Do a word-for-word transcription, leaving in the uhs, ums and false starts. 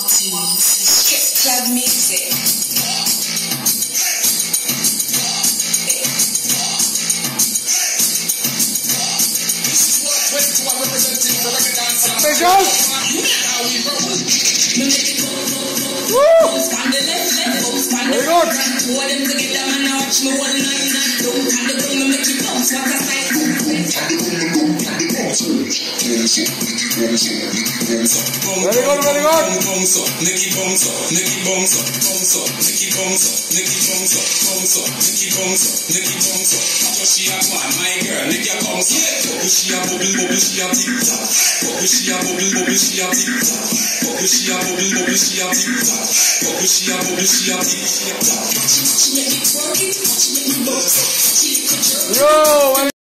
Strip club music. Woo! Very good. Very good, very good. Nicky bounce up, Nicky bounce up, bounce up, Nicky bounce up, Nicky bounce up, bounce up, Nicky bounce up, Nicky bounce up. So she a one, my girl, Nicky bounce up. Bubble, she a bubble, bubble, she a tick tock. Bubble, she a bubble, bubble, she a tick tock. Bubble, she a bubble, bubble, she a tick tock. Bubble, she a bubble, she a tick tock. She make me twerk it, she make me bounce it. Yo.